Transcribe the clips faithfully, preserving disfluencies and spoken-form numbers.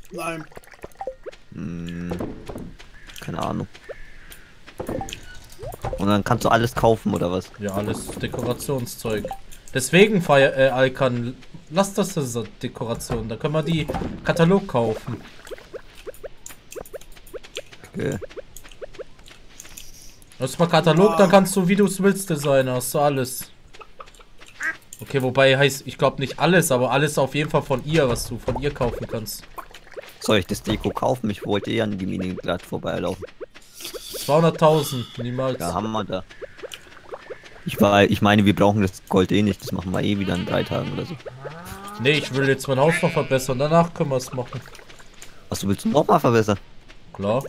Nein. Hm, keine Ahnung. Und dann kannst du alles kaufen, oder was? Ja, alles Dekorationszeug. Deswegen, Feier, äh, Alkan, lass das diese Dekoration. Da können wir die Katalog kaufen. Okay. Hast du mal Katalog, Ja. dann kannst du, wie du es willst, designen. Hast du alles. Okay, wobei heißt, ich glaube nicht alles, aber alles auf jeden Fall von ihr, was du von ihr kaufen kannst. Soll ich das Deko kaufen? Ich wollte eher an die Mini glatt vorbeilaufen. zweihunderttausend, niemals. Ja, haben wir da. Ich war, ich meine, wir brauchen das Gold eh nicht. Das machen wir eh wieder in drei Tagen oder so. Nee, ich will jetzt mein Haus noch verbessern. Danach können wir es machen. Was, du willst du noch mal verbessern? Klar.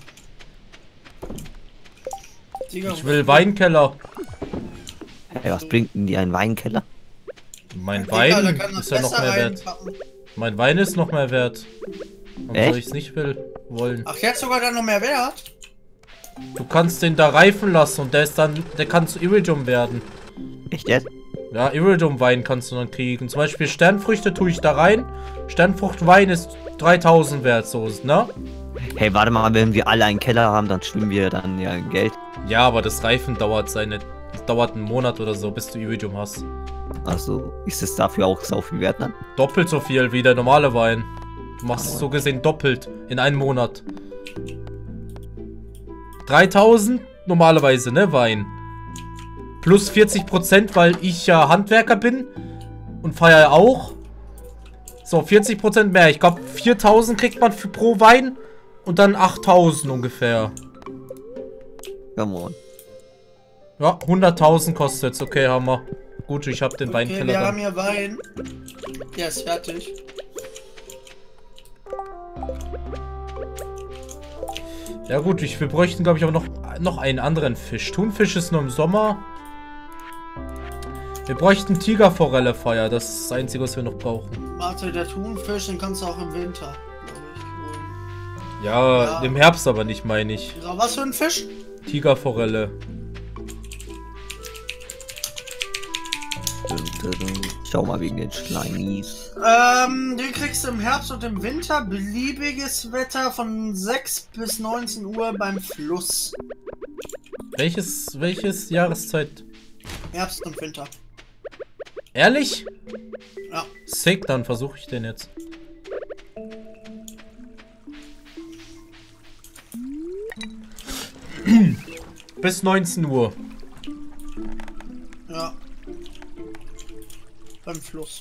Digga, Ich will Weinkeller. Hey, was bringt denn die einen Weinkeller? Mein Digga, Wein da kann das ist ja noch Messer mehr wert. reinpacken. Mein Wein ist noch mehr wert. Warum Echt? soll ich es nicht will, wollen? Ach, jetzt sogar dann noch mehr wert? Du kannst den da reifen lassen und der ist dann, der kann zu Iridium werden. Echt jetzt? Ja, Iridium-Wein kannst du dann kriegen. Zum Beispiel Sternfrüchte tue ich da rein. Sternfruchtwein ist dreitausend wert, so, ne? Hey, warte mal, wenn wir alle einen Keller haben, dann schwimmen wir dann ja in Geld. Ja, aber das Reifen dauert seine, das dauert einen Monat oder so, bis du Iridium hast. Also, ist es dafür auch so viel wert dann? Doppelt so viel wie der normale Wein. Du machst es so gesehen doppelt in einem Monat. dreitausend normalerweise, ne, Wein. Plus vierzig Prozent, weil ich ja Handwerker bin und Feier auch. So, vierzig Prozent mehr. Ich glaube, viertausend kriegt man für pro Wein und dann achttausend ungefähr. Come on. Ja, hunderttausend kostet's. Okay, haben wir. Gut, ich habe den Okay, Weinkeller wir dann. haben hier Wein. Der ist fertig. Ja gut, ich, wir bräuchten, glaube ich, aber noch, noch einen anderen Fisch. Thunfisch ist nur im Sommer. Wir bräuchten Tigerforelle, Feuer. Das ist das Einzige, was wir noch brauchen. Warte, der Thunfisch, den kannst du auch im Winter, glaube ich, holen. Ja, Ja. im Herbst aber nicht, meine ich. So, was für ein Fisch? Tigerforelle. Schau mal wegen den Schleimis. Ähm, den kriegst du im Herbst und im Winter. Beliebiges Wetter von sechs bis neunzehn Uhr beim Fluss. Welches, welches Jahreszeit? Herbst und Winter. Ehrlich? Ja. Sick, dann versuche ich den jetzt. Bis neunzehn Uhr. Ja. Beim Fluss.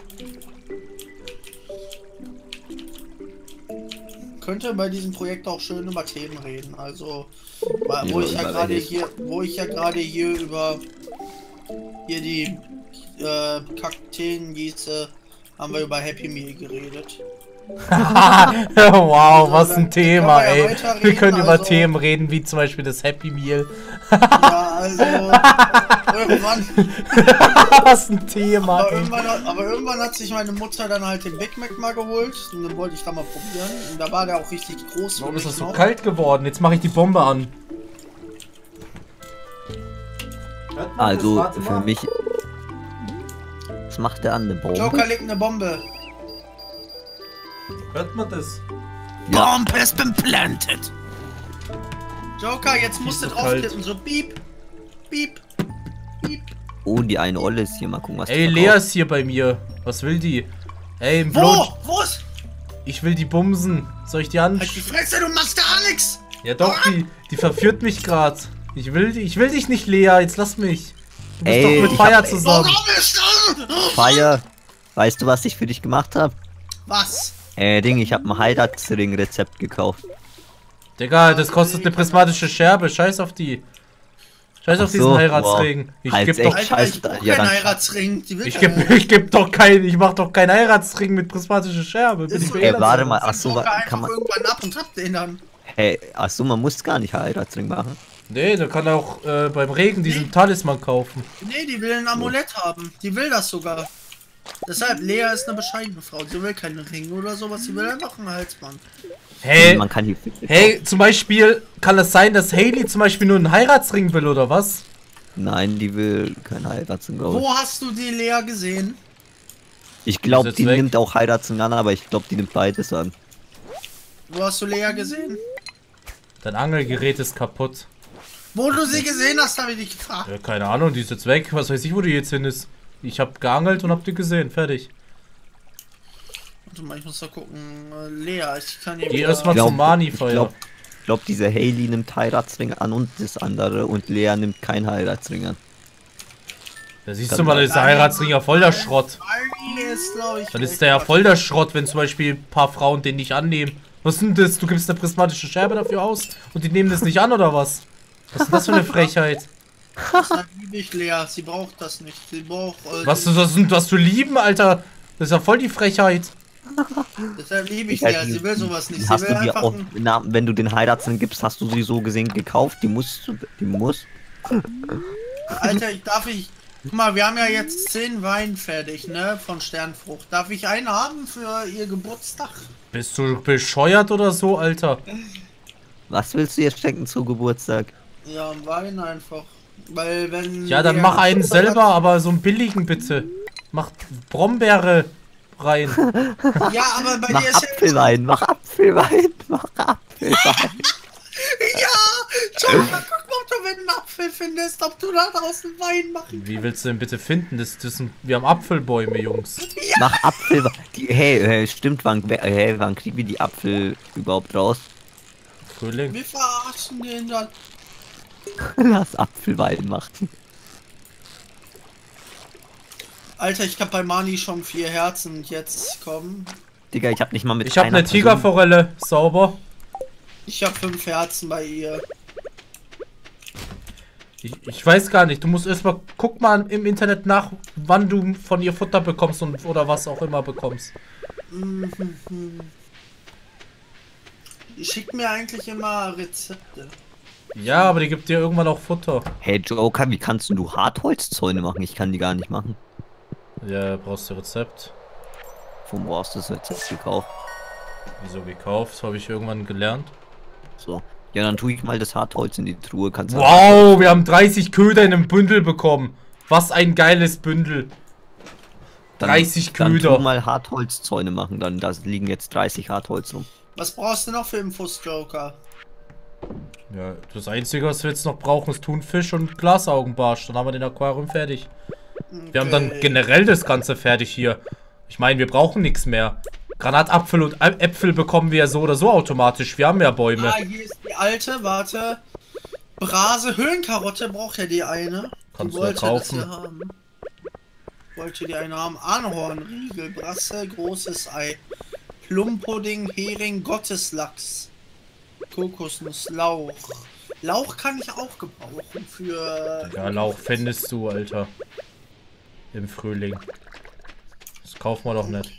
Könnte bei diesem Projekt auch schön über Themen reden. Also, weil- wo Ja, ich ja über gerade welches? hier, wo ich ja gerade hier über hier die äh, Kakteen gieße, haben wir über Happy Meal geredet. Wow, was ein dann Thema, können wir ja ey. weiter Wir reden, können über also- Themen reden, wie zum Beispiel das Happy Meal. Ja, also irgendwann, Was ein Thema, aber ey. irgendwann, hat- aber irgendwann hat sich meine Mutter dann halt den Big Mac mal geholt und dann wollte ich da mal probieren und da war der auch richtig groß. für Warum ist mich das so noch. kalt geworden? Jetzt mache ich die Bombe an. Hört man Also, das? Warte für mal. mich... Was macht der an, eine Bombe? Joker legt eine Bombe. Hört man das? Ja, Bomb has been planted. Joker, jetzt musst du so drauf kalt. tippen, so piep, piep, piep. oh, die eine Olle ist hier. Mal gucken, was die Ey, verkauft. Lea ist hier bei mir. Was will die? Ey, im Wo? Blow... Wo ist? Ich will die bumsen. Soll ich die an... Halt die Fresse, du machst gar nichts. Ja doch, die, die verführt mich gerade. Ich will, ich will dich nicht, Lea. Jetzt lass mich. Du bist Ey, doch mit ich Feier hab- zusammen. Warum ist das? Feier. Weißt du, was ich für dich gemacht habe? Was? Äh, Ding, ich habe ein Heiratsring-Rezept gekauft. Digga, das kostet eine prismatische Scherbe. Scheiß auf die. Scheiß Ach auf diesen so, Heiratsring. Ich Halt's geb doch, echt. Alter, ich scheiße, brauch ja, keinen dann- Heiratsring. Die will ich keiner. geb, ich geb doch kein, ich mach doch keinen Heiratsring mit prismatischer Scherbe. Bin Ist ich so, behindert? Ey, warte mal, ach Dann so, braucht er kann einfach man... irgendwann ab und hab den dann. Hey, ach so, man muss gar nicht Heiratsring machen. Nee, da kann er auch äh, beim Regen diesen Talisman kaufen. Nee, die will ein Amulett haben. Die will das sogar. Deshalb, Lea ist eine bescheidene Frau. Sie will keinen Ring oder sowas. Sie will einfach einen Halsband. Hey, Man kann hier... hey, zum Beispiel, kann es sein, dass Hailey zum Beispiel nur einen Heiratsring will, oder was? Nein, die will kein Heiratsring, glaube ich. Wo hast du die Lea gesehen? Ich glaube, jetzt die weg. nimmt auch Heiratsring an, aber ich glaube, die nimmt beides an. Wo hast du Lea gesehen? Dein Angelgerät ist kaputt. Wo du sie gesehen hast, habe ich dich gefragt. Ja, keine Ahnung, die ist jetzt weg. Was weiß ich, wo die jetzt hin ist. Ich habe geangelt und hab die gesehen. Fertig. Warte mal, ich muss da gucken. Äh, Lea, ich kann hier. Geh erstmal zum Mani-Feuer. Ich glaube, glaub, diese Hailey nimmt Heiratsring an und das andere und Lea nimmt kein Heiratsring an. Da siehst du mal, da ist der Heiratsring ja voll der Schrott. Ist, ich, Dann ist der ja voll der Schrott, wenn zum Beispiel ein paar Frauen den nicht annehmen. Was ist denn das? Du gibst eine prismatische Scherbe dafür aus und die nehmen das nicht an, oder was? Was ist denn das für eine Frechheit? Deshalb liebe ich Lea, sie braucht das nicht. Sie braucht. Äh, Was du, was, was du lieben, Alter? Das ist ja voll die Frechheit. Deshalb liebe ich Ja, Lea, die- sie will sowas nicht. Sie Hast will du dir einfach. auch, Ein, na, wenn du den Heiratsring gibst, hast du sie so gesehen gekauft? Die musst du, die muss. Alter, ich darf ich. Guck mal, wir haben ja jetzt zehn Wein fertig, ne? Von Sternfrucht. Darf ich einen haben für ihr Geburtstag? Bist du bescheuert oder so, Alter? Was willst du ihr schenken zu Geburtstag? Ja, einen Wein einfach. Weil wenn. Ja, dann Lea mach einen Geburtstag selber, hat- aber so einen billigen bitte. Mach Brombeere rein. Ja, aber bei Mach dir ist ja. Apfelwein, mach Apfelwein, mach Apfelwein. Ja! Schau mal, guck mal, ob du einen Apfel findest, ob du da draußen Wein machen. Wie willst du denn bitte finden? Das, das sind, wir haben Apfelbäume, Jungs. Mach Apfelwein. Die, hey, hey, stimmt, wann, hey, wann kriegen wir die Apfel überhaupt raus? Frühling. Wir verarschen den dann. Lass Apfelwein machen. Alter, ich hab bei Mani schon vier Herzen und jetzt kommen. Digga, ich hab nicht mal mit Ich habe einer eine Person- Tigerforelle, sauber. Ich hab fünf Herzen bei ihr. Ich, ich weiß gar nicht, du musst erstmal, guck mal im Internet nach, wann du von ihr Futter bekommst und oder was auch immer bekommst. Die schickt mir eigentlich immer Rezepte. Ja, aber die gibt dir irgendwann auch Futter. Hey Joker, wie kannst denn du Hartholzzäune machen? Ich kann die gar nicht machen. Ja, brauchst du Rezept. Von wo hast du das Rezept gekauft? Wieso gekauft? Habe ich irgendwann gelernt. So. Ja, dann tue ich mal das Hartholz in die Truhe. Kannst du Wow, wir haben dreißig Köder in einem Bündel bekommen. Was ein geiles Bündel. Dann- dreißig Dann Köder. tu mal Hartholzzäune machen, dann da liegen jetzt dreißig Hartholz rum. Was brauchst du noch für Infos, Joker? Ja, das Einzige, was wir jetzt noch brauchen, ist Thunfisch und Glasaugenbarsch. Dann haben wir den Aquarium fertig. Wir haben dann Okay. generell das Ganze fertig hier. Ich meine, wir brauchen nichts mehr. Granatapfel und Ä- Äpfel bekommen wir ja so oder so automatisch. Wir haben ja Bäume. Ah, hier ist die alte, warte. Brase Höhenkarotte braucht ja die eine. Kannst die du ja wollte kaufen. Das ja haben. Wollte die eine haben. Ahorn, Riegel, Brasse, großes Ei. Plumpudding, Hering, Gotteslachs. Kokosnuss, Lauch. Lauch kann ich auch gebrauchen für... Ja, Lauch findest du, Alter. Im Frühling. Das kaufen wir doch nicht.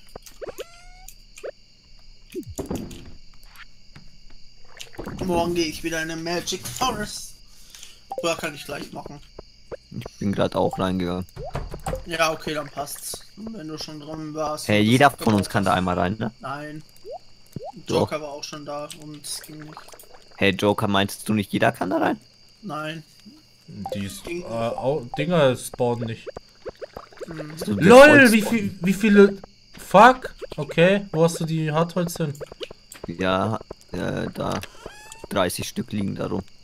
Morgen gehe ich wieder in den Magic Forest. Oder kann ich gleich machen. Ich bin gerade auch reingegangen. Ja, okay, dann passt's. Wenn du schon drin warst. Hey, und das jeder von abgebaut uns kann da hast. einmal rein, ne? Nein. Doch. Joker war auch schon da und es ging nicht. Hey Joker, meinst du nicht jeder kann da rein? Nein. Die ist, äh, au, Dinger spawnen nicht. So, der LOL, Holz- wie viel, wie viele... Fuck. Okay, wo hast du die Hartholz hin? Ja, äh, da. dreißig Stück liegen da rum.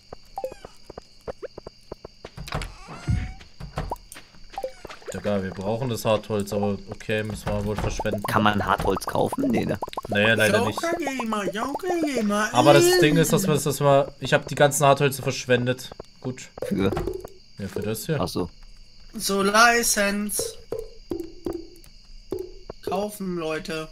Egal, wir brauchen das Hartholz, aber okay, müssen wir wohl verschwenden. Kann man Hartholz kaufen? Nee, ne? Naja, leider nicht. Joker Gamer, Joker Gamer. Aber das Ding ist, dass wir das mal... Ich habe die ganzen Hartholze verschwendet. Gut. Für. Ja, für das hier. Achso. So, License. Kaufen, Leute.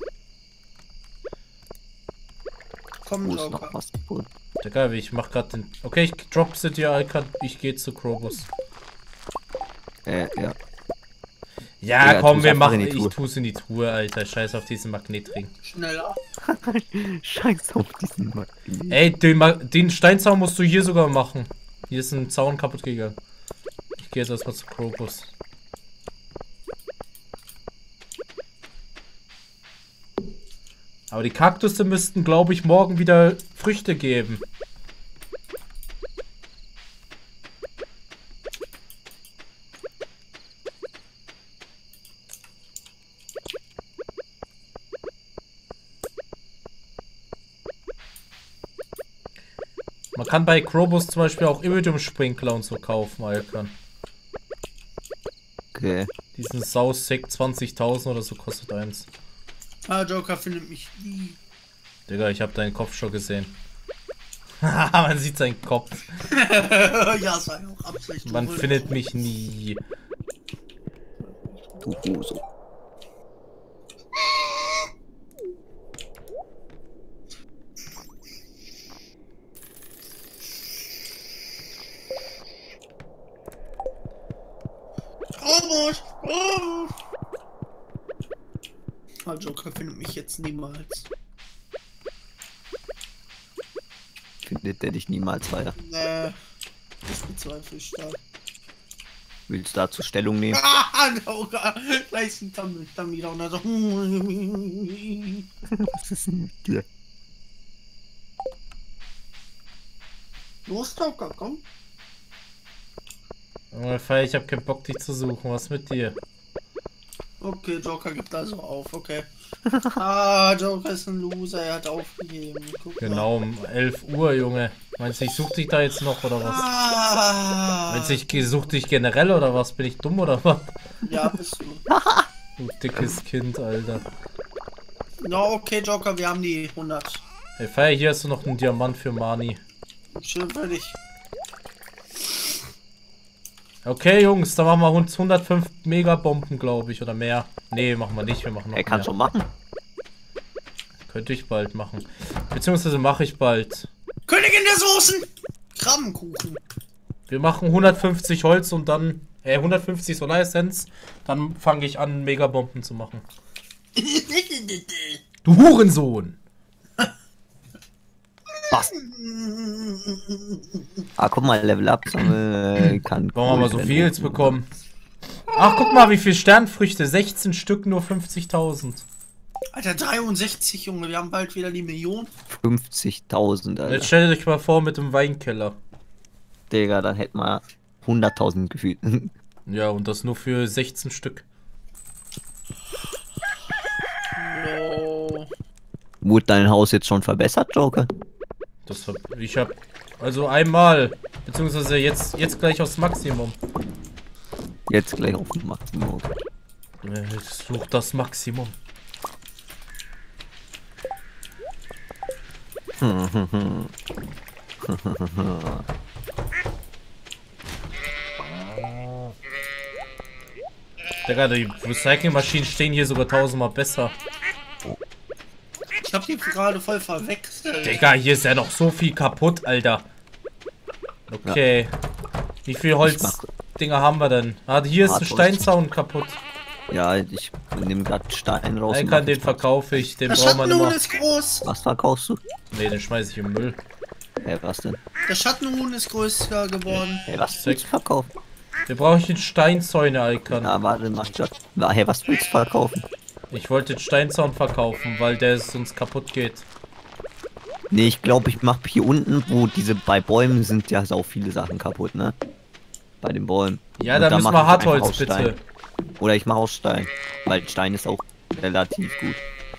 Komm, Wo ist Joker. noch was? Gut. Egal, ich mach grad den... Okay, ich drop sie dir, Alka. Ich gehe zu Krobus. Äh, ja. Ja, Ja, komm, tu's wir einfach machen... in die Ich Truhe. tu's in die Truhe, Alter. Scheiß auf diesen Magnetring. Schneller. Scheiß auf diesen Mann. Ey, den, Ma den Steinzaun musst du hier sogar machen. Hier ist ein Zaun kaputt gegangen. Ich gehe jetzt erstmal zu Krobus. Aber die Kaktusse müssten, glaube ich, morgen wieder Früchte geben. Man kann bei Krobus zum Beispiel auch Iridium-Sprinkler und so kaufen, Alkan. Okay. Diesen Sausack zwanzigtausend oder so kostet eins. Ah, Joker findet mich nie. Digga, ich hab deinen Kopf schon gesehen. Man sieht seinen Kopf. Ja, sei auch Absicht. Man findet mich nie. Du Huso. Robot! Oh. Ah, Joker findet mich jetzt niemals. Findet der dich niemals weiter? Nee. Das bezweifle ich stark. Willst du dazu Stellung nehmen? Ah, Joker! Gleich ist ein Dummy, Dummy da und dann so. Was ist denn mit dir? Los, Joker, komm. Ich hab keinen Bock, dich zu suchen. Was mit dir? Okay, Joker gibt also auf, okay. Ah, Joker ist ein Loser, er hat aufgegeben. Guck Genau, um elf Uhr, Junge. Meinst du, ich such dich da jetzt noch, oder was? Ah, Meinst du, ich such dich generell, oder was? Bin ich dumm, oder was? ja, bist du. Du dickes Kind, Alter. Na, okay, Joker, wir haben die hundert. Hey, Feier, hier hast du noch einen Diamant für Mani. Schön für dich. Okay, Jungs, dann machen wir uns hundertfünf Megabomben, glaube ich, oder mehr. Nee, machen wir nicht, wir machen noch Er kann mehr. schon machen. Könnte ich bald machen. Beziehungsweise mache ich bald. Königin der Soßen! Krabbenkuchen. Wir machen hundertfünfzig Holz und dann, äh, hundertfünfzig Solar Essenz. Dann fange ich an, Megabomben zu machen. Du Hurensohn! Was? Ah, guck mal, Level Up äh, kann. Wollen wir mal so viel jetzt bekommen? Ach, guck mal, wie viel Sternfrüchte. sechzehn Stück, nur fünfzigtausend. Alter, dreiundsechzig, Junge, wir haben bald wieder die Million. fünfzigtausend, Alter. Jetzt stellt euch mal vor mit dem Weinkeller. Digga, dann hätten wir hunderttausend gefühlt. Ja, und das nur für sechzehn Stück. No. Wurde dein Haus jetzt schon verbessert, Joker? Das hab, ich hab, also einmal, beziehungsweise jetzt, jetzt gleich aufs Maximum. Jetzt gleich auf dem Maximum. Ich such das Maximum. Digga, die Recyclingmaschinen stehen hier sogar tausendmal besser. Ich hab die gerade voll verwechselt. Digga, hier ist ja noch so viel kaputt, Alter. Okay. Wie viel Holzdinger haben wir denn? Ah, hier ist ein Steinzaun kaputt. Ja, ich nehme gerade Stein raus. Einen kann den verkaufe ich, den Der brauchen wir Schattenhuhn immer. ist groß. Was verkaufst du? Ne, den schmeiß ich im Müll. Hey, was denn? Der Schattenhuhn ist größer geworden. Hey, was willst du verkaufen? Den brauche ich in Steinzäune, Icon. Na, warte, mach schon. Na, hey, was willst du verkaufen? Ich wollte den Steinzaun verkaufen, weil der sonst kaputt geht. Nee, ich glaube, ich mach hier unten, wo diese bei Bäumen sind ja sau viele Sachen kaputt, ne? Bei den Bäumen. Ja, Und dann da müssen mach wir ich Hartholz, einfach aus Stein. bitte. Oder ich mache aus Stein. Weil Stein ist auch relativ gut.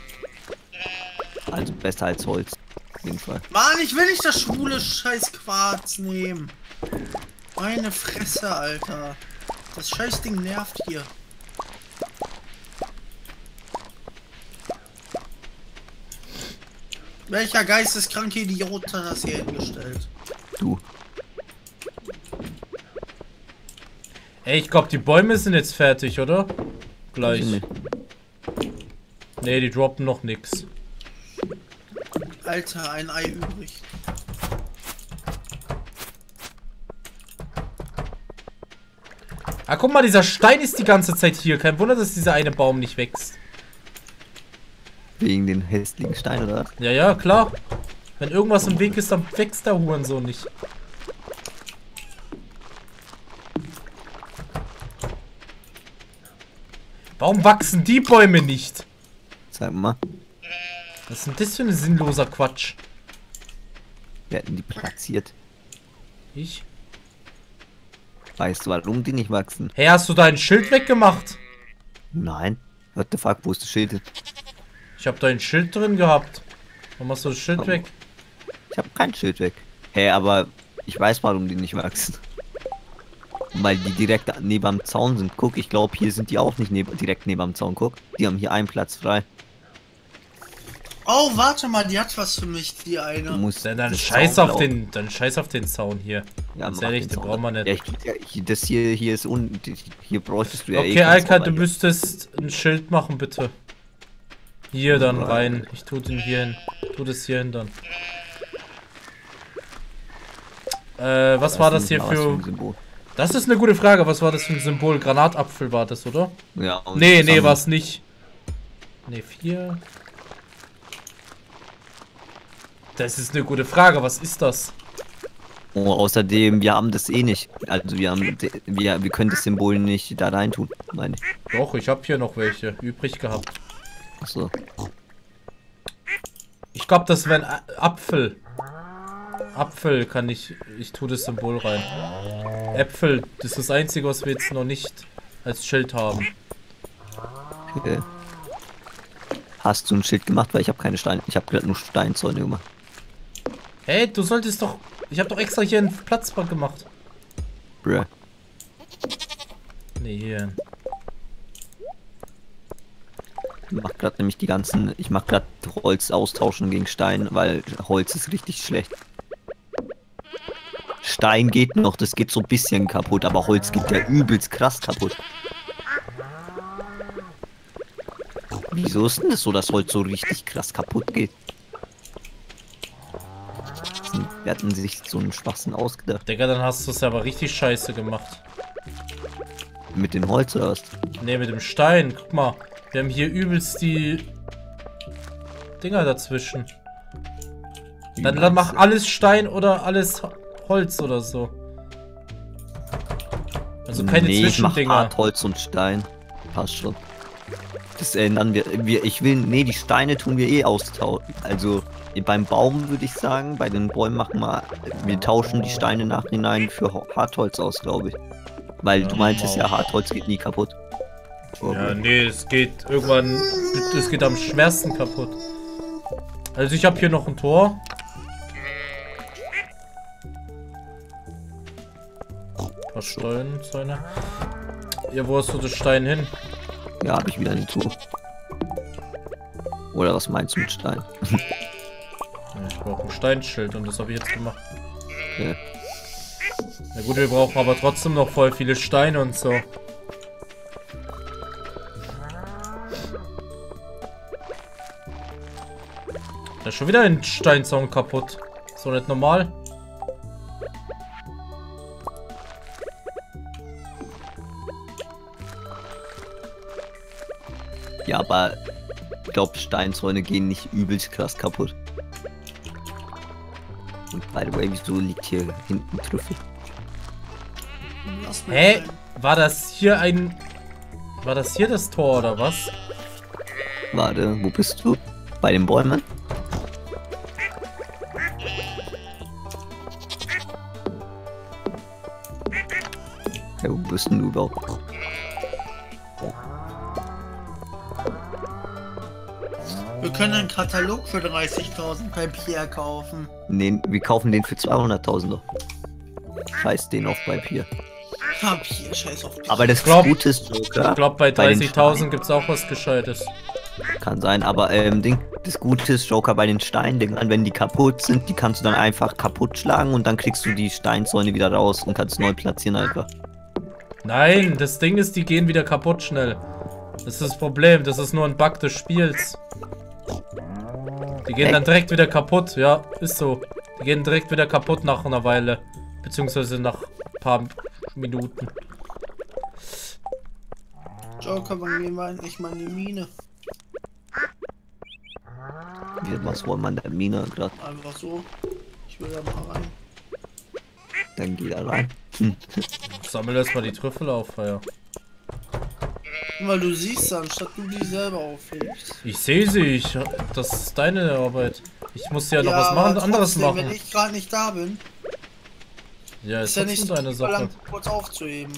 Also besser als Holz. Auf jeden Fall. Mann, ich will nicht das schwule scheiß Quarz nehmen. Meine Fresse, Alter. Das Scheißding nervt hier. Welcher geisteskranke Idiot hat das hier hingestellt? Du. Ey, ich glaube, die Bäume sind jetzt fertig, oder? Gleich. Nee. Nee, die droppen noch nix. Alter, ein Ei übrig. Ah, guck mal, dieser Stein ist die ganze Zeit hier. Kein Wunder, dass dieser eine Baum nicht wächst. Wegen den hässlichen Stein, oder? Ja, ja, klar. Wenn irgendwas im Weg ist, dann wächst der Hurensohn nicht. Warum wachsen die Bäume nicht? Sag mal. Was ist denn das für ein sinnloser Quatsch? Wir hätten die platziert. Ich? Weißt du, warum die nicht wachsen? Hey, hast du dein Schild weggemacht? Nein. What the fuck, wo ist das Schild? Ich habe da ein Schild drin gehabt. Warum machst du das Schild Oh. weg? Ich habe kein Schild weg. Hä, aber ich weiß, warum die nicht wachsen. Weil die direkt neben am Zaun sind. Guck, ich glaube, hier sind die auch nicht neb direkt neben am Zaun. Guck, die haben hier einen Platz frei. Oh, warte mal, die hat was für mich, die eine. Du musst Dann, dann das scheiß Zaun auf glauben. den, dann scheiß auf den Zaun hier. Ja, Ganz mach ehrlich, den den Zaun. brauchen wir nicht. Ja, ich, ja, hier, das hier, hier ist un... Hier bräuchtest du ja eh Okay, keinen Alka, Zaun, du weil- müsstest ein Schild machen, bitte. Hier dann Nein. rein. Ich tu den hier hin. Tu das hier hin dann. Äh, was war das hier Was für... ein Symbol. Das ist eine gute Frage. Was war das für ein Symbol? Granatapfel war das, oder? Ja, und Nee, nee, zusammen- war's nicht. Nee, vier. Das ist eine gute Frage. Was ist das? Oh, außerdem, wir haben das eh nicht. Also wir haben, wir, wir können das Symbol nicht da rein tun, meine ich. Doch, ich habe hier noch welche übrig gehabt. Achso. Ich glaube, das wäre ein A- Apfel. Apfel kann ich... Ich tue das Symbol rein. Äpfel, das ist das Einzige, was wir jetzt noch nicht als Schild haben. Okay. Hast du ein Schild gemacht? Weil ich habe keine Steine. Ich habe gerade nur Steinzäune gemacht. Hey, du solltest doch... Ich habe doch extra hier einen Platz gemacht. Bruh. Nee, hier. Ich mach gerade nämlich die ganzen. Ich mach gerade Holz austauschen gegen Stein, weil Holz ist richtig schlecht. Stein geht noch, das geht so ein bisschen kaputt, aber Holz geht ja übelst krass kaputt. Wieso ist denn das so, dass Holz so richtig krass kaputt geht? Wir hatten sich so einen Schwachsinn ausgedacht. Digga, dann hast du es aber richtig scheiße gemacht. Mit den Holz oder was? Ne, mit dem Stein. Guck mal. Wir haben hier übelst die Dinger dazwischen. Wie Dann, dann meinst mach du? alles Stein oder alles Holz oder so. Also keine nee, ich mach Zwischendinger. Hartholz und Stein. Passt schon. Das ändern wir, wir. Ich will. Nee, die Steine tun wir eh austauschen. Also beim Baum würde ich sagen, bei den Bäumen machen wir. Wir tauschen die Steine nachhinein für Ho- Hartholz aus, glaube ich. Weil Ja, du meintest wow. ja, Hartholz geht nie kaputt. Ja, nee, es geht irgendwann. Es geht am schwersten kaputt. Also ich habe hier noch ein Tor. Ein paar Steinzäune. Ja, wo hast du das Stein hin? Ja, habe ich wieder eine Tour. Oder was meinst du mit Stein? Ja, ich brauche ein Steinschild und das habe ich jetzt gemacht. Ja. Na gut, wir brauchen aber trotzdem noch voll viele Steine und so. Da ist schon wieder ein Steinzaun kaputt. So nicht normal. Ja, aber ich glaube, Steinzäune gehen nicht übelst krass kaputt. Und by the way, wieso liegt hier hinten Trüffel? Lass mich Hä? rein. War das hier ein... War das hier das Tor oder was? Warte, wo bist du? Bei den Bäumen? Ja, wo bist denn du überhaupt? Wir können einen Katalog für dreißigtausend bei Pierre kaufen. Nee, wir kaufen den für zweihunderttausend doch. Scheiß den auf bei Pier. Ja, Pierre, scheiß auf Pierre. Aber das glaub- Gute ist Joker. Ich glaube, bei Bei den dreißigtausend gibt es auch was Gescheites. Kann sein, aber ähm, Ding, das Gute ist Joker bei den Steindingern, wenn die kaputt sind, die kannst du dann einfach kaputt schlagen und dann kriegst du die Steinzäune wieder raus und kannst neu platzieren einfach. Nein, das Ding ist, die gehen wieder kaputt schnell. Das ist das Problem, das ist nur ein Bug des Spiels. Die gehen dann direkt wieder kaputt, ja, ist so. Die gehen direkt wieder kaputt nach einer Weile. Beziehungsweise nach ein paar Minuten. Joker, wann gehen wir endlich mal in die Mine? Wie, was wollen wir in der Mine gerade? Einfach so. Ich will da mal rein. Dann geht er rein. Sammel erstmal die Trüffel auf, ja. Weil du siehst dann, statt du die selber aufhebst. Ich sehe sie, ich, das ist deine Arbeit. Ich muss ja noch Ja, was machen, aber anderes trotzdem, machen. Wenn ich gerade nicht da bin, Ja, ist ist ja nicht trotzdem so deine Sache. verlangt, kurz aufzuheben.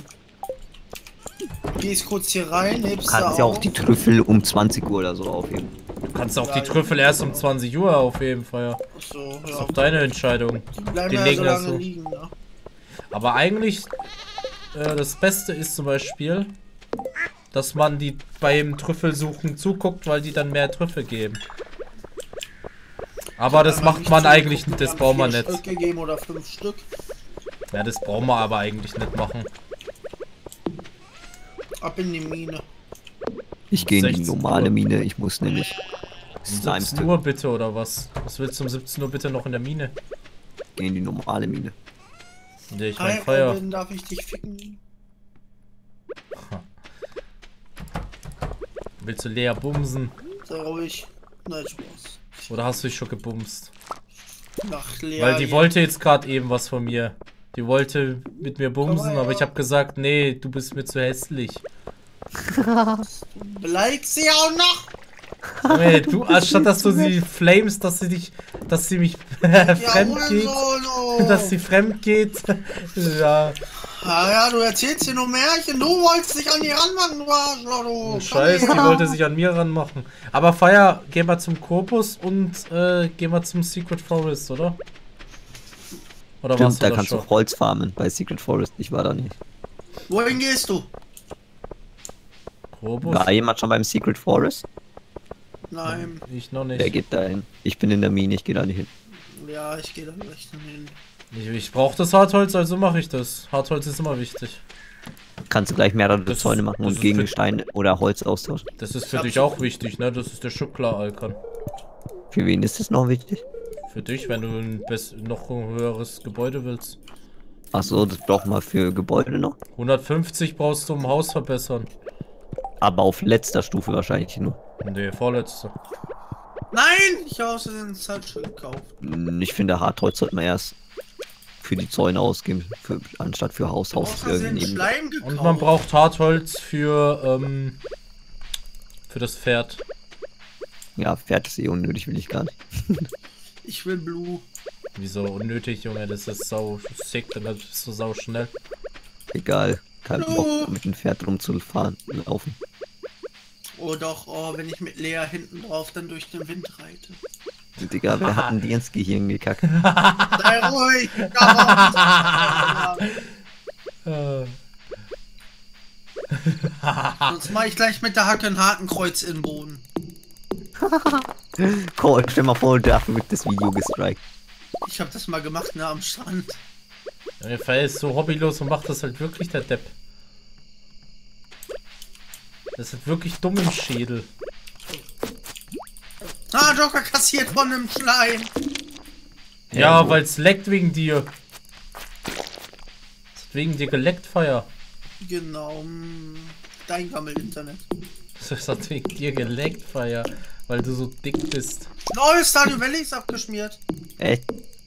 Gehst kurz hier rein, Du hebst da kannst ja auch auf. die Trüffel um zwanzig Uhr oder so aufheben. kannst auch die Trüffel erst um zwanzig Uhr aufheben, Feuer. Achso, ja. Das ist auch deine Entscheidung. Die bleiben Die ja legen so das lange so. liegen, ne? Aber eigentlich, äh, das Beste ist zum Beispiel, dass man die beim Trüffelsuchen zuguckt, weil die dann mehr Trüffel geben. Aber das Einmal macht nicht man zugucken, eigentlich nicht, wir das haben braucht man vier nicht. Stück gegeben oder fünf Stück. Ja, das brauchen wir aber eigentlich nicht machen. Ab in die Mine. Ich gehe in die sechzehn normale Uhr. Mine, ich muss nämlich Um Slimes siebzehn Uhr bitte, oder was? Was willst du um siebzehn Uhr bitte noch in der Mine? gehen in die normale Mine. Nee, ich Hi, mein Feuer. Robin, darf ich dich ficken? Willst du Lea bumsen? Sei ruhig. Nein, Spaß. Oder hast du dich schon gebumst? Nach Lea. Weil die hier. wollte jetzt gerade eben was von mir. Die wollte mit mir bumsen, Komm mal aber ich her. habe gesagt, nee, du bist mir zu hässlich. Beleidigst sie auch noch? Nee, du, anstatt dass du sie flames, dass sie dich, dass sie mich fremd geht, Solo. dass sie fremd geht. Ja, Ah ja, du erzählst hier nur Märchen. Du wolltest dich an die ranmachen, du Arschloch, du. Komm Scheiße, die her. wollte sich an mir ranmachen. Aber Fire, gehen wir zum Corpus und äh, gehen wir zum Secret Forest, oder? Oder warst Stimmt, du da da kannst du schon? auch Holz farmen bei Secret Forest. Ich war da nicht. Wohin gehst du? Corpus? War jemand schon beim Secret Forest? Nein. Ich noch Wer nicht. geht da hin? Ich bin in der Mine, ich gehe da nicht hin. Ja, ich gehe da gleich dann hin. Ich, ich brauche das Hartholz, also mache ich das. Hartholz ist immer wichtig. Kannst du gleich mehrere Das- Zäune machen das und ist gegen für- Steine oder Holz austauschen. Das ist Ich für hab dich schon- auch wichtig, ne? Das ist der Schuckler, Alkan. Für wen ist das noch wichtig? Für dich, wenn du ein bess noch ein höheres Gebäude willst. Achso, das brauchen wir für Gebäude noch. hundertfünfzig brauchst du, um Haus verbessern. Aber auf letzter Stufe wahrscheinlich nur. Nee, vorletzte. Nein! Ich habe aus den Salzschild gekauft. Hm, Ich finde, Hartholz sollte man erst für die Zäune ausgeben, für, anstatt für Haus, Haus. Außer den irgendein- Schleim gekauft. Und man braucht Hartholz für, ähm, für das Pferd. Ja, Pferd ist eh unnötig, will ich gar nicht. Ich will Blue. Wieso unnötig, Junge? Das ist sau sick, dann bist du sau schnell. Egal, kein Oh. Bock mit dem Pferd rumzufahren, laufen. Oh doch, oh, wenn ich mit Lea hinten drauf dann durch den Wind reite. Digga, wer hat denn dir ins Gehirn gekackt? Sei ruhig! Ja, Äh, sonst mach ich gleich mit der Hacke ein Hakenkreuz in den Boden. Cool, stell mal vor, dafür wird das Video gestrikt. Ich hab das mal gemacht, ne, am Strand. Der Fall ist so hobbylos und macht das halt wirklich der Depp. Das ist halt wirklich dumm im Schädel. Ah, Joker kassiert von einem Schleim. Ja, wo? weil es leckt wegen dir. Es hat wegen dir geleckt, Feuer. Genau. mm, Dein Gammel-Internet. Das hat wegen dir geleckt, Feuer. Weil du so dick bist. Oh, Stardew Valley ist abgeschmiert. Echt?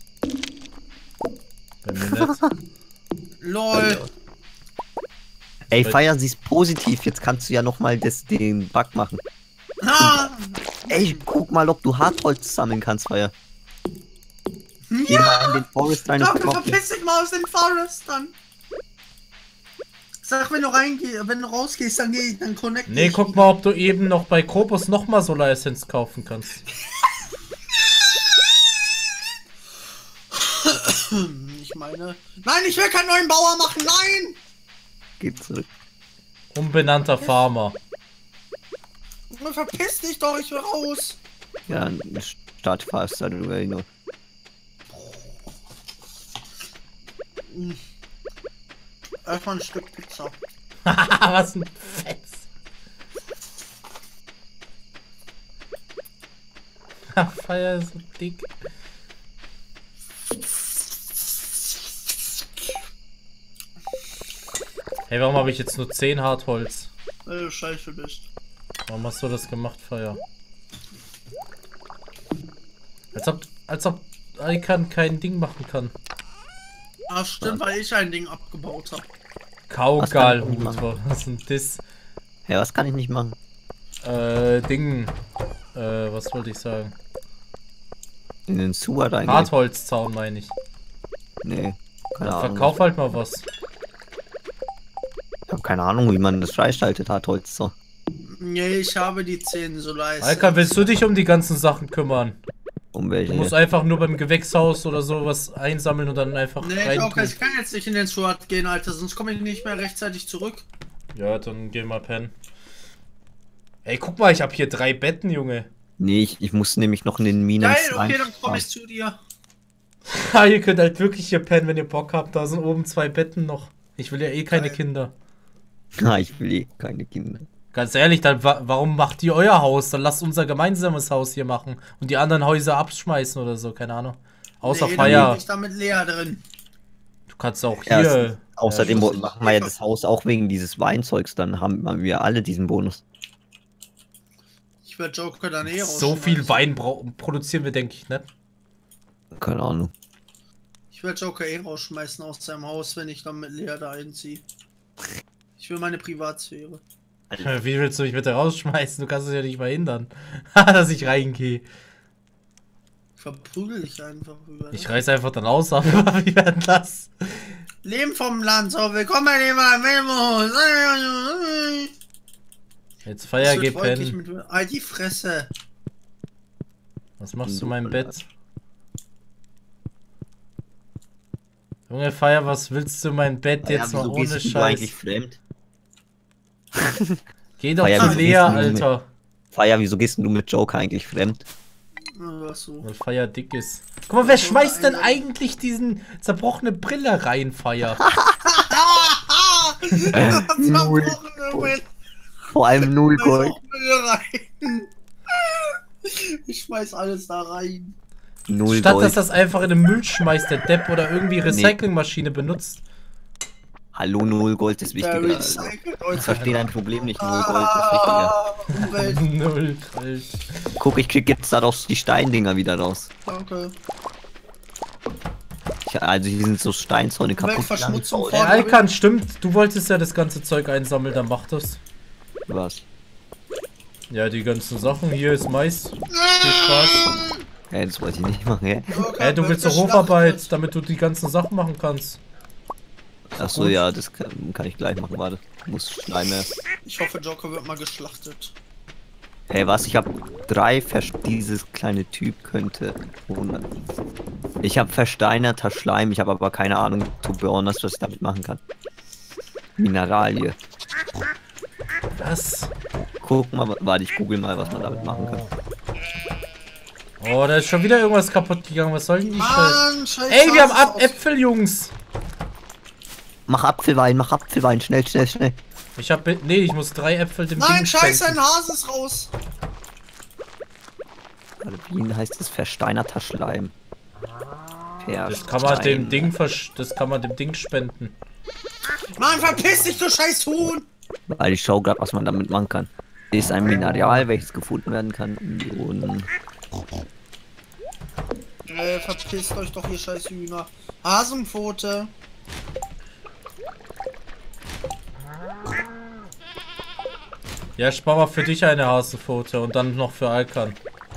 Bei mir nicht. Lol. Ey, Weil- Feier, sie ist positiv. Jetzt kannst du ja nochmal den Bug machen. Ah, Ey, guck mal, ob du Hartholz sammeln kannst, Feier. Geh ja, mal in den Forest rein und Joker, guck mal. verpiss dich mal aus den Forest dann. Sag, wenn du reingehst, wenn du rausgehst, dann geh, dann connect Nee, ich. guck mal, ob du eben noch bei Kropos nochmal Solar Essence kaufen kannst. Ich meine. Nein, ich will keinen neuen Bauer machen, nein! Geh zurück. Umbenannter Farmer. Verpiss dich doch, ich will raus. Ja, start fast, du will nur. Erstmal ein Stück Pizza. Was ein Fetz. Feier ist so dick. Hey, warum habe ich jetzt nur zehn Hartholz? Weil du scheiße bist. Warum hast du das gemacht, Feuer? Als ob, als ob Alkan kein Ding machen kann. Ah, stimmt, weil ich ein Ding abgebaut habe. Kaugalhut, Was kann was ist denn das? Ja, was kann ich nicht machen? Äh, Ding. Äh, was wollte ich sagen? In den Sewer reingehen? Hartholzzaun meine ich. Nee, keine Dann Ahnung. verkauf halt mal was. Ich hab keine Ahnung, wie man das freischaltet, Hartholz. So. Nee, ich habe die zehn so leisten. Alka, willst du dich um die ganzen Sachen kümmern? Um welche? Du musst einfach nur beim Gewächshaus oder sowas einsammeln und dann einfach Nee, rein. Joker, ich kann jetzt nicht in den Sword gehen, Alter, sonst komme ich nicht mehr rechtzeitig zurück. Ja, dann geh mal pennen. Ey, guck mal, ich habe hier drei Betten, Junge. Nee, ich, ich muss nämlich noch in den Minen. Geil, okay, dann komme ich zu dir. Ha, ihr könnt halt wirklich hier pennen, wenn ihr Bock habt. Da sind oben zwei Betten noch. Ich will ja eh keine Geil. Kinder. Ah, ich will eh keine Kinder. Ganz ehrlich, dann wa warum macht ihr euer Haus? Dann lasst unser gemeinsames Haus hier machen und die anderen Häuser abschmeißen oder so, keine Ahnung. Außer nee, Feier. dann bin ich da mit Lea drin. Du kannst auch Ja, hier. es- Außerdem muss machen ich- wir ja das Haus auch wegen dieses Weinzeugs, dann haben haben wir alle diesen Bonus. Ich werde Joker dann eh So viel Wein brau- produzieren wir, denke ich, ne? Keine Ahnung. Ich werde Joker eh rausschmeißen aus seinem Haus, wenn ich dann mit Lea da einziehe. Ich will meine Privatsphäre. Wie willst du mich bitte rausschmeißen? Du kannst es ja nicht verhindern, dass ich reingehe. Verprügel dich einfach über. Ich reiß einfach dann aus, aber wie werden das? Leben vom Land, so willkommen bei dem Memo. Jetzt Feier, geh Mit pennen. Halt die Fresse. Was machst du in meinem Bett? Junge, Feier, was willst du in mein Bett jetzt ja, noch wieso ohne gehst du Scheiß? eigentlich fremd? Geh doch Feier, zu wieso Lea, gehst du mit- Alter. Feier, wieso gehst denn du mit Joker eigentlich fremd? Ach so. Weil Feier dick ist. Guck mal, wer schmeißt denn eigentlich diesen zerbrochene Brille rein, Feier? Null. Vor allem null Gold. Ich schmeiß alles da rein. Null Statt dass Gold. das einfach in den Müll schmeißt, der Depp, oder irgendwie Recyclingmaschine benutzt. Hallo, null Gold ist Der wichtiger. Also. recycelt Ich euch. verstehe dein Problem nicht. Null Gold ist wichtiger. Ah, Umwelt. Null Gold. Guck, ich krieg jetzt daraus die Steindinger wieder raus. Danke. Ich, also hier sind so Steinzäune kaputt. Umweltverschmutzung gegangen. vor- Ja, Alkan, stimmt. Du wolltest ja das ganze Zeug einsammeln, dann mach das. Was? Ja, die ganzen Sachen. Hier ist Mais. Viel Spaß. Ja, das wollte ich nicht machen, hä? Hey, du willst doch Hofarbeit, damit du die ganzen Sachen machen kannst. Achso, ja, das kann, kann ich gleich machen, warte. Muss Schleim erst. Ich hoffe, Joker wird mal geschlachtet. Hey, was? Ich habe drei Vers Dieses kleine Typ könnte hundert. Ich habe versteinerter Schleim, ich habe aber keine Ahnung, to be honest, was ich damit machen kann. Mineralie. Was? Guck mal, warte, ich google mal, was man damit machen kann. Oh, da ist schon wieder irgendwas kaputt gegangen. Was soll denn die Scheiße? Mann, scheiße. Ey, wir haben Ab Äpfel, Jungs. Mach Apfelwein, mach Apfelwein, schnell, schnell, schnell. Ich hab. Nee, ich muss drei Äpfel dem Nein, Ding scheiße, spenden. ein Hase ist raus. Warte, wie heißt das? Versteinerter Schleim. Das kann man dem Ding versch das kann man dem Ding spenden. Mann, verpiss dich, du scheiß Huhn. Weil ich schau grad, was man damit machen kann. Ist ein Mineral, welches gefunden werden kann. Und Äh, verpisst euch doch, ihr scheiß Hühner. Hasenpfote. Ja, ich spar mal für dich eine Hasenpfote und dann noch für Alkan.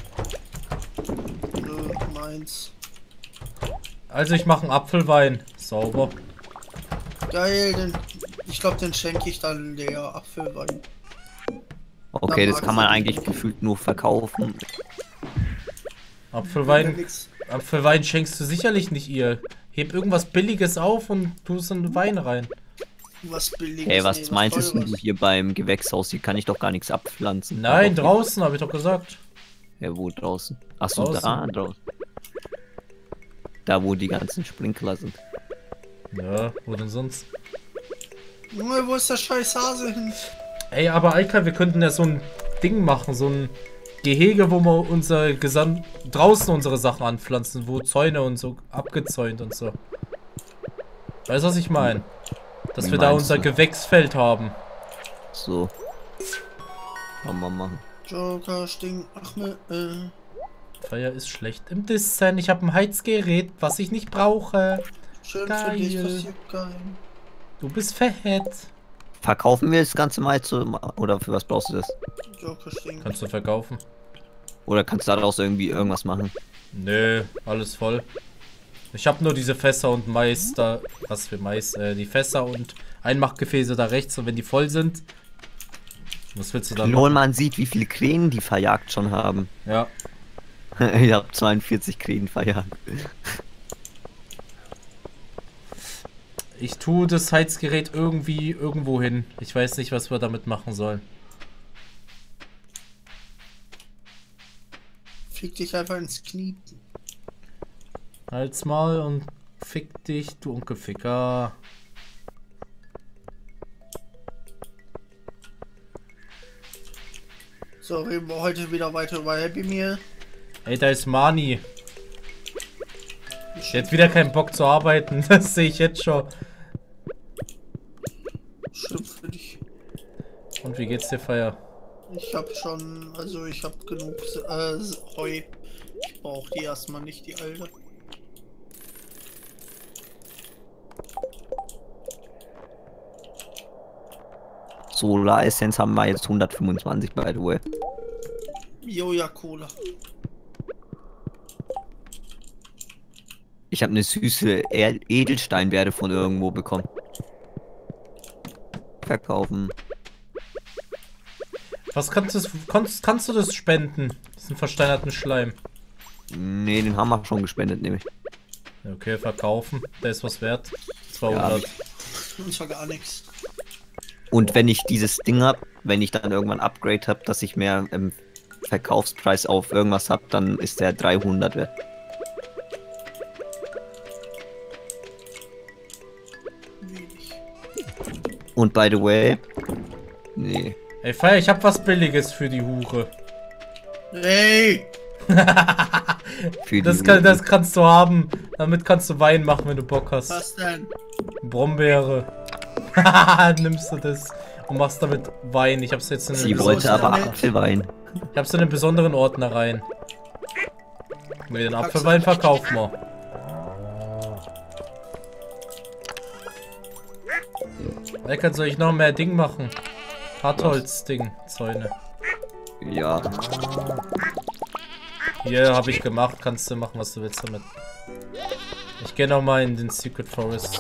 Nö, meins. Also ich mache einen Apfelwein. Sauber. Geil, den, ich glaube, den schenke ich dann der Apfelwein. okay, das kann man eigentlich gefühlt nur verkaufen. Apfelwein. Apfelwein schenkst du sicherlich nicht ihr. Heb irgendwas Billiges auf und tust einen Wein rein. Was Billiges. Hey, was nee, meinst du Teures. hier beim Gewächshaus? Hier kann ich doch gar nichts abpflanzen. Nein, Doch, draußen, habe ich doch gesagt. Ja, wo draußen? Achso, Draußen. da draußen. Da, wo die ganzen Sprinkler sind. Ja, wo denn sonst? Junge, wo ist der scheiß Hase hin? Ey, aber Alka, wir könnten ja so ein Ding machen, so ein Gehege, wo wir unser Gesam draußen unsere Sachen anpflanzen, wo Zäune und so abgezäunt und so. Weißt du, was ich meine? Dass Wie wir da meinst unser du? Gewächsfeld haben. So. Kann man machen. Joker stinkt. Ach ne, äh. Feuer ist schlecht im Design. Ich habe ein Heizgerät, was ich nicht brauche. Schön Geil. für dich, passiert geil. Du bist fett. Verkaufen wir das Ganze mal zu, oder für was brauchst du das? Joker stinkt. Kannst du verkaufen? Oder kannst du daraus irgendwie irgendwas machen? Nö, alles voll. Ich habe nur diese Fässer und Mais da. Was für Mais? Äh, die Fässer und Einmachgefäße da rechts. Und wenn die voll sind, Was willst du da Lol, machen? man sieht, wie viele Krähen die verjagt schon haben. Ja. Ich habe zweiundvierzig Krähen verjagt. Ich tue das Heizgerät irgendwie irgendwo hin. Ich weiß nicht, was wir damit machen sollen. Fick dich einfach ins Knie. Halt's mal und fick dich, du Onkelficker. So, reden wir heute wieder weiter über Happy Meal. Ey, da ist Mani. Der hat wieder keinen Bock zu arbeiten. Das sehe ich jetzt schon. Schlimm für dich. Und wie geht's dir, Feier? Ich hab schon, also ich hab genug äh, Heu. Ich brauche die erstmal nicht, die alte. Solar Essenz haben wir jetzt hundertfünfundzwanzig, by the way. Joja Cola. Ich habe eine süße er Edelsteinbeere von irgendwo bekommen. Verkaufen. Was kannst du, kannst, kannst du das spenden? Diesen versteinerten Schleim. Nee, den haben wir schon gespendet, nämlich. Okay, verkaufen. Der ist was wert. zweihundert. Ja. Das war gar nichts. Und wenn ich dieses Ding hab, wenn ich dann irgendwann Upgrade habe, dass ich mehr ähm, Verkaufspreis auf irgendwas hab, dann ist der dreihundert wert. Wenig. Und by the way, nee. Ey, Feier, ich hab was Billiges für die Hure. Hey! Für Das, die kann, Routen. das kannst du haben. Damit kannst du Wein machen, wenn du Bock hast. Was denn? Brombeere. Nimmst du das und machst damit Wein. Ich hab's jetzt in Sie einen, Wieso wollte ist aber der nett? Apfelwein. ich hab's in einen besonderen Ordner rein. Ne, den Apfelwein verkaufen wir. Lecker, soll ich noch mehr Ding machen? Hartholz-Ding, Zäune. Ja. Hier, habe ich gemacht. Kannst du machen, was du willst damit. Ich gehe noch mal in den Secret Forest.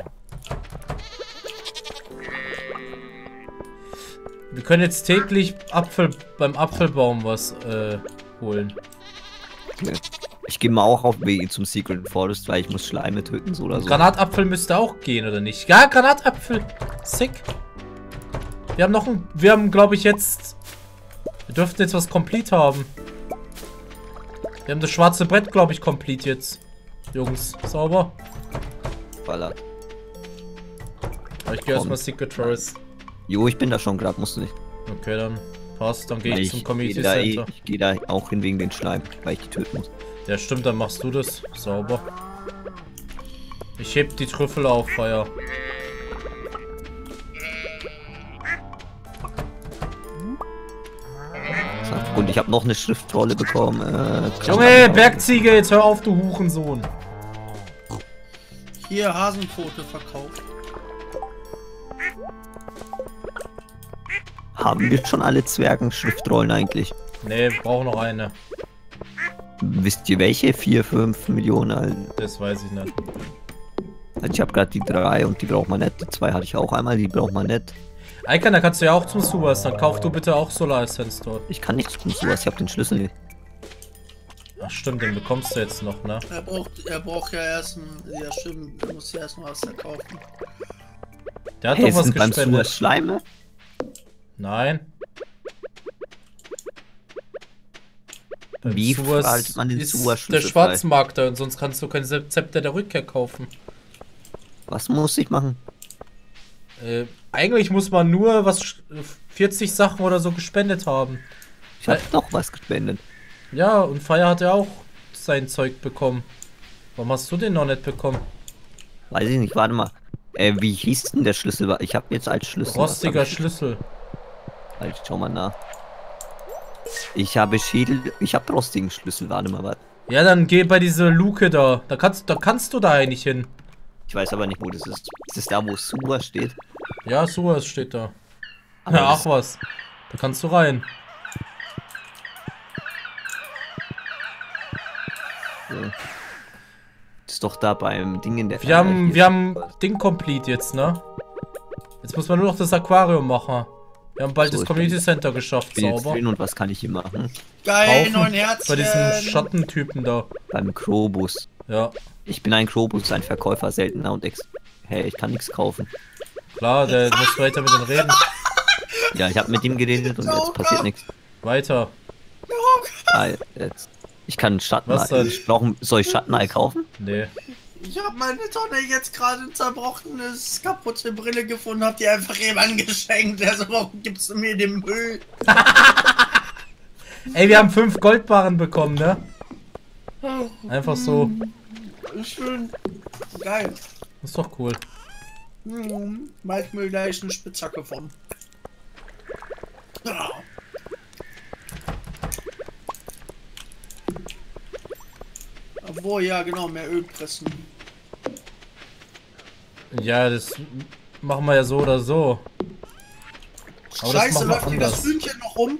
Wir können jetzt täglich Apfel beim Apfelbaum was äh, holen. Okay. Ich gehe mal auch auf Wege zum Secret Forest, weil ich muss Schleime töten, so oder so. Granatapfel müsste auch gehen, oder nicht? Ja, Granatapfel. Sick. Wir haben noch ein... Wir haben, glaube ich, jetzt... Wir dürften jetzt was complete haben. Wir haben das schwarze Brett, glaube ich, complete jetzt. Jungs, sauber. Ballert. Aber ich gehe erstmal Secret Forest. Jo, ich bin da schon gerade, musst du nicht. Okay, dann passt. Dann gehe Weil ich zum Community geh da eh, Center. ich gehe da auch hin wegen den Schleim, weil ich die töten muss. Ja, stimmt, dann machst du das. Sauber. Ich heb die Trüffel auf, Feier. Und ich habe noch eine Schriftrolle bekommen. Äh, Junge, Bergziege, jetzt hör auf, du Hurensohn. Hier Hasenpfote verkauft. Haben wir schon alle Zwergen-Schriftrollen eigentlich? Ne, wir brauchen noch eine. Wisst ihr welche? vier, fünf Millionen? Also Das weiß ich nicht. ich habe gerade die drei und die braucht man nicht. Die zwei hatte ich auch einmal, die braucht man nicht. Eika, da kannst du ja auch zum Suas. Dann kauf du bitte auch Solar Essence dort. Ich kann nichts tun, sowas. Ich habe den Schlüssel nicht. Ach stimmt, den bekommst du jetzt noch, ne? Er braucht, er braucht ja erst ein, ja stimmt, er muss ja erst mal was verkaufen. Der hat Hey, doch was sind beim gespendet. Suas Schleime? Nein. Beim Wie Suas verhaltet man den ist Suas-Schlüssel der Schwarzmarkt da und sonst kannst du kein Zepter der Rückkehr kaufen. Was muss ich machen? Äh, eigentlich muss man nur was vierzig Sachen oder so gespendet haben. Ich habe Äh. doch was gespendet. Ja, und Feier hat ja auch sein Zeug bekommen. Warum hast du den noch nicht bekommen? Weiß ich nicht, warte mal. Äh, wie hieß denn der Schlüssel? Ich habe jetzt als Schlüssel... was Rostiger hab ich? Schlüssel. Halt, schau mal nach. Ich habe Schädel... Ich habe rostigen Schlüssel, warte mal, warte. Ja, dann geh bei dieser Luke da. Da kannst, da kannst du da eigentlich hin. Ich weiß aber nicht, wo das ist. Ist das da, wo Sua steht? Ja, Suas steht da. Aber Ja, das- ach was. Da kannst du rein. So. Das ist doch da beim Ding in der... Wir haben, hier. wir haben Ding complete jetzt, ne? Jetzt muss man nur noch das Aquarium machen. Wir haben bald So, das ich Community bin- Center geschafft, Ich bin jetzt sauber. drin und was kann ich hier machen? Geil, Kaufen. neun Herzen. Bei diesem Schattentypen da. Beim Krobus. Ja, Ich bin ein Krobus, ein Verkäufer seltener und ex. Hey, ich kann nichts kaufen. klar, der muss weiter mit denen reden. Ja, ich habe mit ihm geredet und jetzt passiert nichts. Weiter. Ah, jetzt. Ich kann Schatten. Was denn? Ich brauche. Soll ich Schattenei kaufen? Nee. Ich habe meine Tonne jetzt gerade eine zerbrochene, kaputte Brille gefunden, hab die einfach jemand geschenkt. Also warum gibst du mir den Müll? Ey, wir haben fünf Goldbarren bekommen, ne? Einfach so. Schön. Geil. Ist doch cool. Hm, Mike mir gleich eine Spitzhacke von. Ja. Obwohl, ja genau, mehr Öl pressen. Ja, das machen wir ja so oder so. Aber das Scheiße, machen wir läuft hier das anders. Hühnchen noch rum?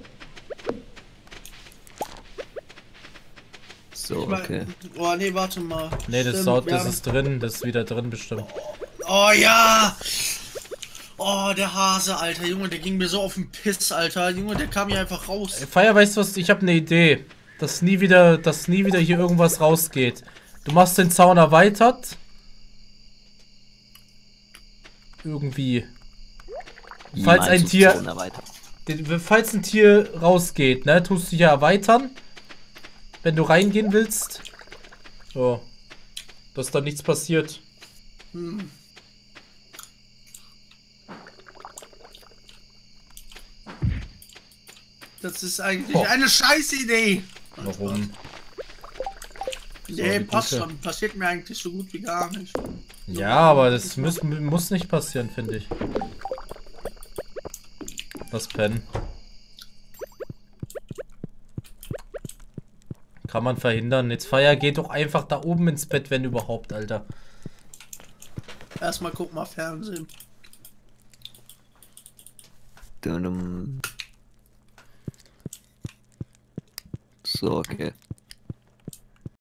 So, Ich mein, okay. Oh nee, warte mal. Nee, das, Stimmt, dort, wir das haben- ist drin. Das ist wieder drin bestimmt. Oh ja! Oh, der Hase, Alter. Junge, der ging mir so auf den Piss, Alter. Junge, der kam hier einfach raus. Feier, weißt du was? Ich habe eine Idee. Dass nie wieder, dass nie wieder hier irgendwas rausgeht. Du machst den Zaun erweitert. Irgendwie. Wie Falls meinst ein du Tier- Zaun erweitern? Den- Falls ein Tier rausgeht, ne, tust du hier erweitern. Wenn du reingehen willst. So. Dass da nichts passiert. Hm. Das ist eigentlich Oh. eine Scheißidee. Warum? Nee, die passt gute. schon. Passiert mir eigentlich so gut wie gar nicht. Ja, aber das muss, muss nicht passieren, finde ich. Das Pen. Kann man verhindern. Jetzt Feier geht doch einfach da oben ins Bett, wenn überhaupt, Alter. Erstmal guck mal Fernsehen. Dum. So, okay.